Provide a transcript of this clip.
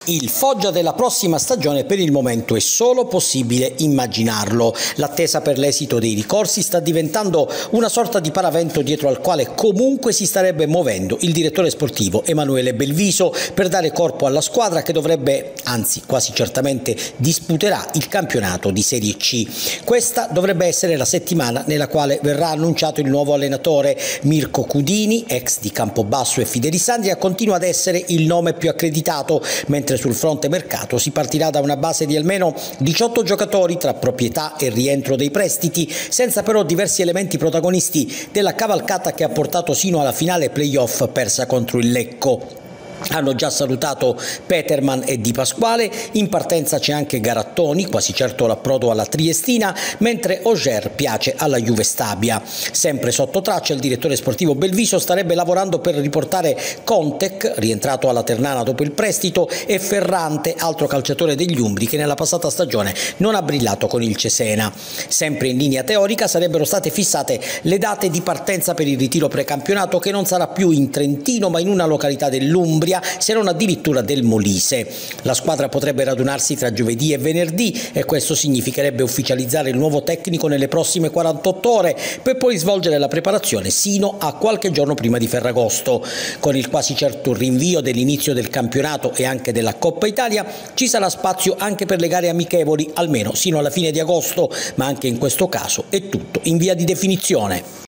Il Foggia della prossima stagione per il momento è solo possibile immaginarlo. L'attesa per l'esito dei ricorsi sta diventando una sorta di paravento dietro al quale comunque si starebbe muovendo il direttore sportivo Emanuele Belviso per dare corpo alla squadra che dovrebbe, anzi quasi certamente disputerà il campionato di Serie C. Questa dovrebbe essere la settimana nella quale verrà annunciato il nuovo allenatore. Mirko Cudini, ex di Campobasso e Fidelisandria, continua ad essere il nome più accreditato, mentre sul fronte mercato si partirà da una base di almeno 18 giocatori tra proprietà e rientro dei prestiti, senza però diversi elementi protagonisti della cavalcata che ha portato sino alla finale playoff persa contro il Lecco. Hanno già salutato Peterman e Di Pasquale, in partenza c'è anche Garattoni, quasi certo l'approdo alla Triestina, mentre Auger piace alla Juve Stabia. Sempre sotto traccia il direttore sportivo Belviso starebbe lavorando per riportare Contec, rientrato alla Ternana dopo il prestito, e Ferrante, altro calciatore degli Umbri che nella passata stagione non ha brillato con il Cesena. Sempre in linea teorica sarebbero state fissate le date di partenza per il ritiro precampionato, che non sarà più in Trentino ma in una località dell'Umbria, se non addirittura del Molise. La squadra potrebbe radunarsi tra giovedì e venerdì e questo significherebbe ufficializzare il nuovo tecnico nelle prossime 48 ore per poi svolgere la preparazione sino a qualche giorno prima di Ferragosto. Con il quasi certo rinvio dell'inizio del campionato e anche della Coppa Italia ci sarà spazio anche per le gare amichevoli, almeno sino alla fine di agosto, ma anche in questo caso è tutto in via di definizione.